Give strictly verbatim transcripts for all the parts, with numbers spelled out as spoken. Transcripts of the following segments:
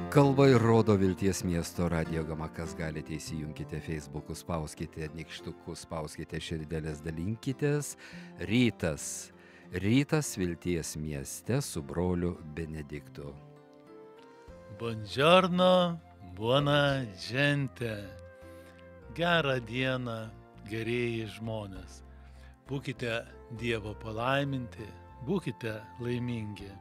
Kalba ir rodo Vilties miesto radio gama, kas galite įsijunkite Facebook'u, spauskite nykštukus, spauskite širdelės, dalinkitės. Rytas. Rytas Vilties mieste su broliu Benediktu. Buongiorno, buona gente. Gerą dieną, gerieji žmonės. Būkite Dievo palaiminti, būkite laimingi.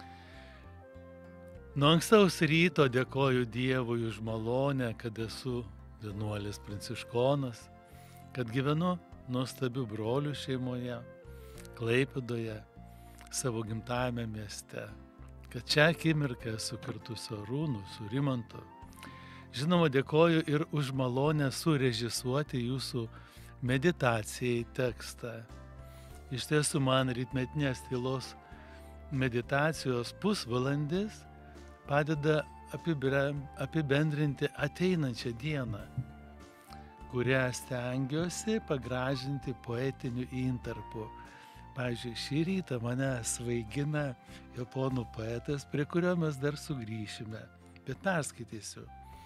Nuo ankstaus ryto dėkoju Dievui už malonę, kad esu vienuolis pranciškonas, kad gyvenu nuostabių brolių šeimoje, Klaipėdoje, savo gimtajame mieste, kad šią akimirką esu kartu su Arūnu, su Rimantu. Žinoma, dėkoju ir už malonę surežisuoti jūsų meditacijai tekstą. Iš tiesų man rytmetinės tylos meditacijos pusvalandis padeda apibendrinti ateinančią dieną, kurią stengiuosi pagražinti poetiniu intarpu. Pavyzdžiui, šį rytą mane svaigina japonų poetas, prie kurio mes dar sugrįšime, bet perskaitysiu.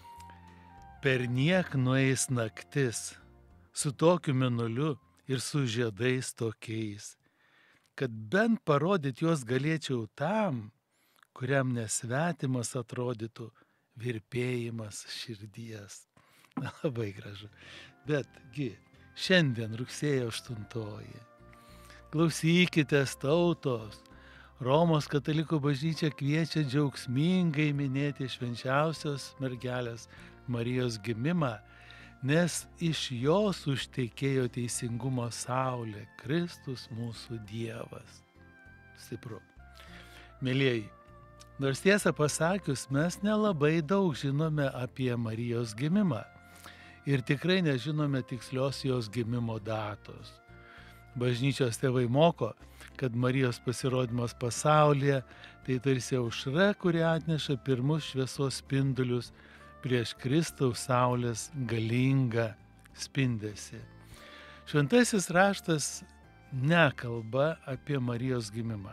Perniek nueis naktis su tokiu mėnuliu ir su žiedais tokiais, kad bent parodyt juos galėčiau tam, kuriam nesvetimas atrodytų virpėjimas širdies. Na, labai gražu. Betgi, šiandien rugsėjo aštuntoji. Klausykitės tautos. Romos katalikų bažnyčia kviečia džiaugsmingai minėti švenčiausios mergelės Marijos gimimą, nes iš jos užtekėjo teisingumo saulė, Kristus mūsų Dievas. Stipru. Mielieji, nors tiesą pasakius, mes nelabai daug žinome apie Marijos gimimą ir tikrai nežinome tikslios jos gimimo datos. Bažnyčios tėvai moko, kad Marijos pasirodymas pasaulyje tai tarsi aušra, kuri atneša pirmus šviesos spindulius prieš Kristaus saulės galingą spindesį. Šventasis raštas nekalba apie Marijos gimimą.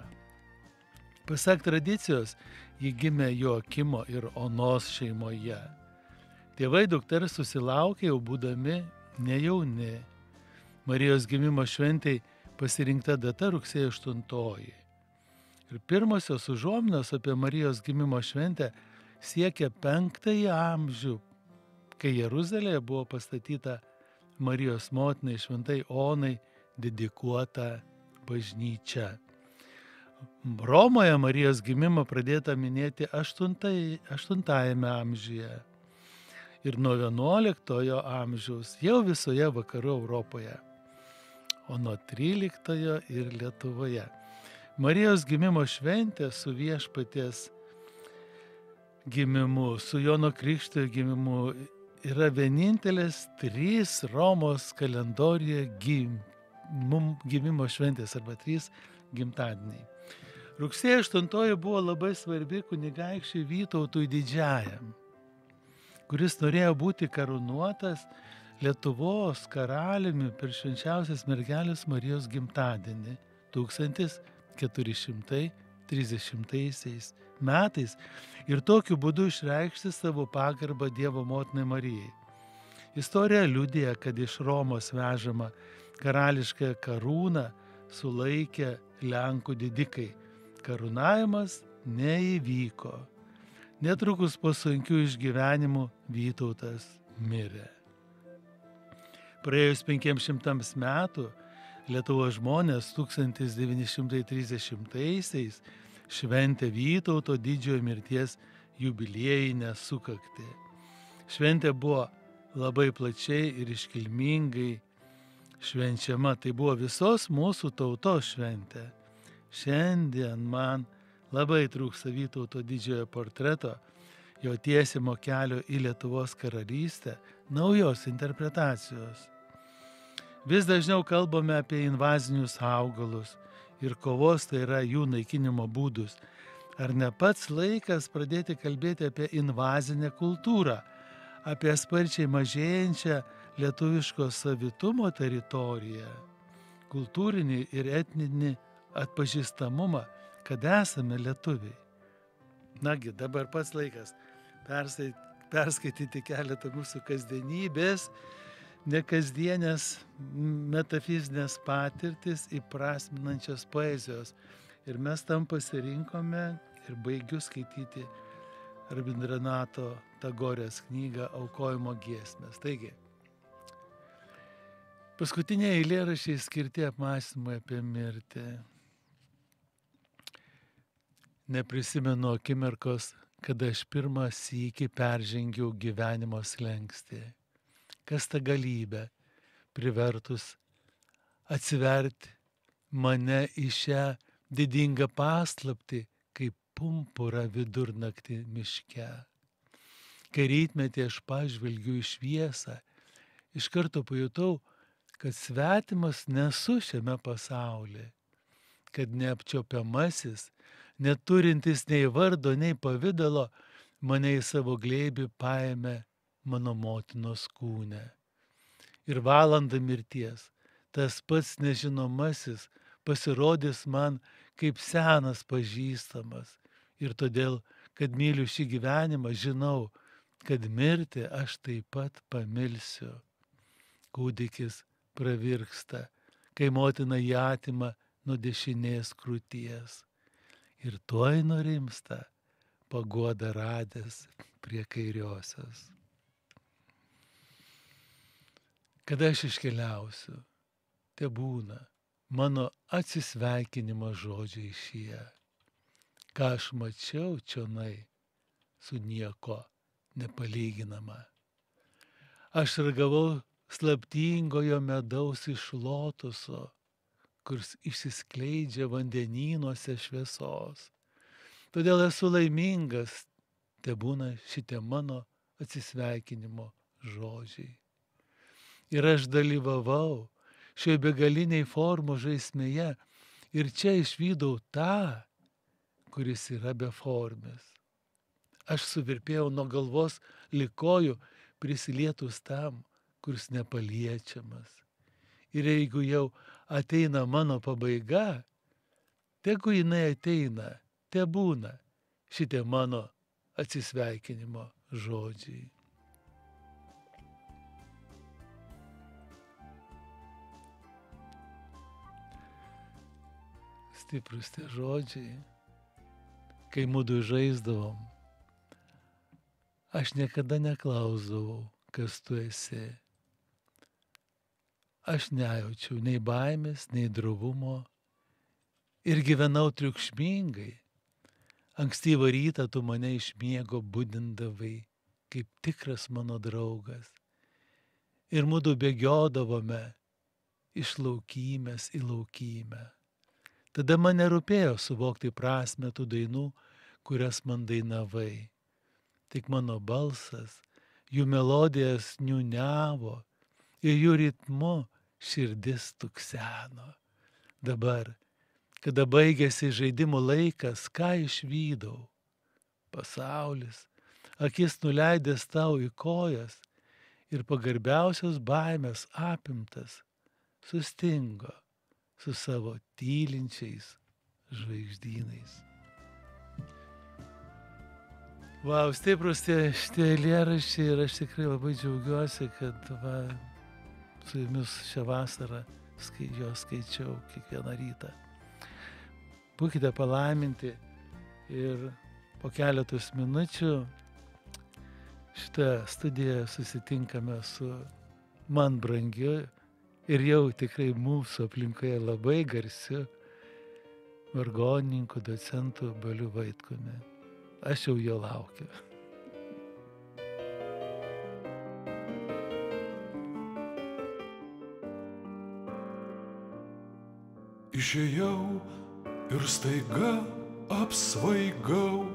Pasak tradicijos, ji gimė Joakimo ir Onos šeimoje. Tėvai dukters susilaukė jau būdami nejauni. Marijos gimimo šventei pasirinkta data rugsėjo aštuntoji. Ir pirmosios užuominos apie Marijos gimimo šventę siekia penktąjį amžių, kai Jeruzalėje buvo pastatyta Marijos motinai šventai Onai dedikuota bažnyčia. Romoje Marijos gimimą pradėta minėti aštuntajame amžiuje ir nuo vienuoliktojo amžiaus jau visoje vakarų Europoje, o nuo tryliktojo ir Lietuvoje. Marijos gimimo šventė su viešpaties gimimu, su Jono Krikštytojo gimimu yra vienintelės trys Romos kalendorijoje gim, gimimo šventės arba trys gimtadieniai. Rugsėjo aštuntoji buvo labai svarbi kunigaikščiui Vytautui Didžiajam, kuris norėjo būti karūnuotas Lietuvos karaliumi per švenčiausios mergelės Marijos gimtadienį tūkstantis keturi šimtai trisdešimtaisiais metais ir tokiu būdu išreikšti savo pagarbą Dievo motinai Marijai. Istorija liudija, kad iš Romos vežama karališkąją karūną sulaikė Lenkų didikai. Karūnavimas neįvyko. Netrukus po sunkių išgyvenimų Vytautas mirė. Praėjus penkiems šimtams metų Lietuvos žmonės tūkstantis devyni šimtai trisdešimtaisiais šventė Vytauto didžiojo mirties jubiliejinę sukaktį. Šventė buvo labai plačiai ir iškilmingai švenčiama. Tai buvo visos mūsų tautos šventė. Šiandien man labai trūksta Vytauto didžiojo portreto, jo tiesimo kelio į Lietuvos karalystę, naujos interpretacijos. Vis dažniau kalbame apie invazinius augalus ir kovos, tai yra jų naikinimo būdus. Ar ne pats laikas pradėti kalbėti apie invazinę kultūrą, apie sparčiai mažėjančią lietuviško savitumo teritoriją, kultūrinį ir etninį atpažįstamumą, kad esame lietuviai. Nagi, dabar pats laikas perskaityti keletą mūsų kasdienybės, nekasdienės metafizinės patirtis įprasminančios poezijos. Ir mes tam pasirinkome ir baigiu skaityti Rabindranato Tagorės knygą Aukojimo giesmės. Taigi, paskutiniai eilėraščiai skirti apmąstymui apie mirtį. Neprisimenu akimirkos, kada aš pirmą sykį peržengiau gyvenimo slenkstį. Kas ta galybė privertus atsiverti mane į šią didingą paslaptį, kaip pumpurą vidurnaktį miške. Kai rytmetį aš pažvelgiu į šviesą, iš karto pajutau, kad svetimas nesu šiame pasaulyje, kad neapčiopiamasis, neturintis nei vardo, nei pavidalo, mane į savo glėbį paėmė mano motinos kūne. Ir valandą mirties tas pats nežinomasis pasirodys man kaip senas pažįstamas. Ir todėl, kad myliu šį gyvenimą, žinau, kad mirtį aš taip pat pamilsiu. Kūdikis pravirksta, kai motina jį atima nuo dešinės krūties. Ir tuoj nurimsta, paguoda radęs prie kairiosios. Kada aš iškeliausiu, tebūna mano atsisveikinimo žodžiai šie. Ką aš mačiau čionai, su nieko nepalyginama. Aš ragavau slaptingojo medaus iš lotuso, kurs išsiskleidžia vandenynuose šviesos. Todėl esu laimingas, tebūna šitie mano atsisveikinimo žodžiai. Ir aš dalyvavau šioje begaliniai formų žaismėje ir čia išvydau tą, kuris yra beformis. Aš suvirpėjau nuo galvos lig kojų prisilietus tam, kuris nepaliečiamas. Ir jeigu jau ateina mano pabaiga, tegu jinai ateina, tebūna šitie mano atsisveikinimo žodžiai. Stiprus tie žodžiai, kai mudu žaisdavom. Aš niekada neklausdavau, kas tu esi. Aš nejaučiau nei baimės, nei drovumo ir gyvenau triukšmingai. Ankstyvą rytą tu mane iš miego budindavai, kaip tikras mano draugas. Ir mudu bėgiodavome iš laukymės į laukymę. Tada man nerūpėjo suvokti prasmę tų dainų, kurias man dainavai. Tik mano balsas, jų melodijas niūniavo ir jų ritmu širdis tukseno. Dabar, kada baigėsi žaidimų laikas, ką išvydau? Pasaulis, akis nuleidęs tau į kojas ir pagarbiausios baimės apimtas, sustingo su savo tylinčiais žvaigždynais. Vau, stiprus tie šitie eilėraščiai ir aš tikrai labai džiaugiuosi, kad va, su jumis šią vasarą skai, jo skaičiau kiekvieną rytą. Būkite palaiminti ir po keletos minučių šitą studiją susitinkame su man brangiu ir jau tikrai mūsų aplinkoje labai garsiu vargonininku, docentu Baliu Vaitkumi. Aš jau jo laukiu. Išėjau ir staiga apsvaigau,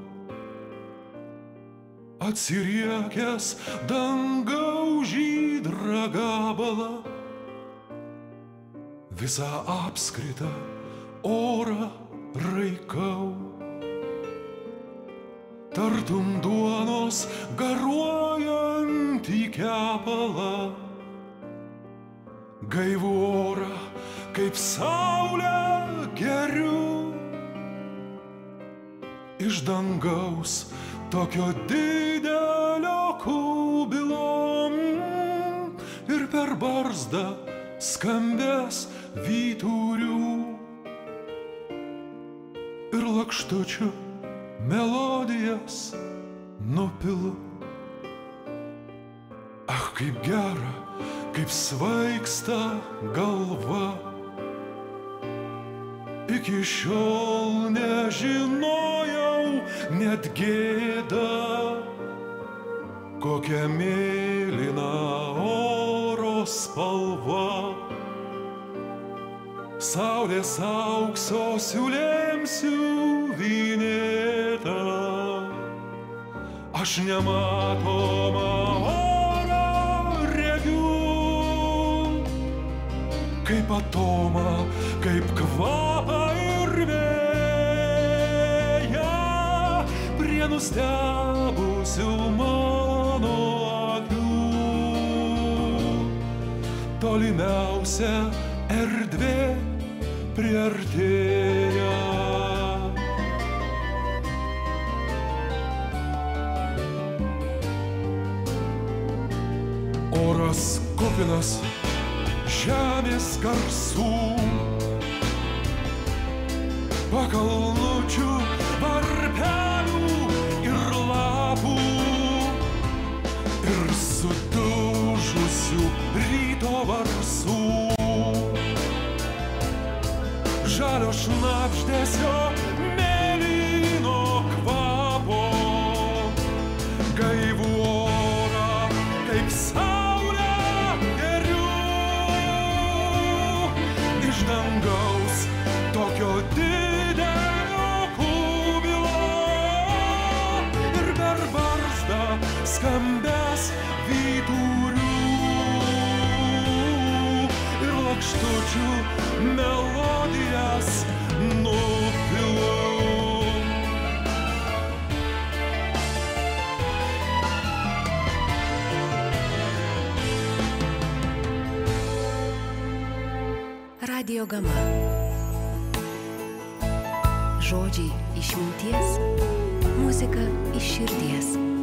atsiriekęs dangau žydrą gabalą, visą apskritą orą raikau. Tartum duonos garuojantį kepalą, gaivų orą kaip saulę geriu. Iš dangaus tokio didelio kubilo ir per barzdą skambės vyturių ir lakštučių melodijas nupilu. Ach, kaip gera, kaip svaigsta galva. Iki šiol nežinojau net gėda, kokia mėlyna oro spalva. Saulės aukso siūlėm siuvinėta, aš nematomą orą regiu, kaip atomą, kaip kvapą ir vėją, prie nustebusių mano akių. Tolimiausia erdvė priartėja. Oras kupinas žemės garsų, pakalnučių, varpelių ir lapų ir sudužusių ryto varsų. Žalio šnabždesio mėlyno kvapo, gaivų orą kaip saulę geriu. Iš dangaus tokio didelio kubilo ir per barzdą skambės vyturių ir lakštučių melodijas nupilu. Radio Gama. Žodžiai iš minties, muzika iš širdies.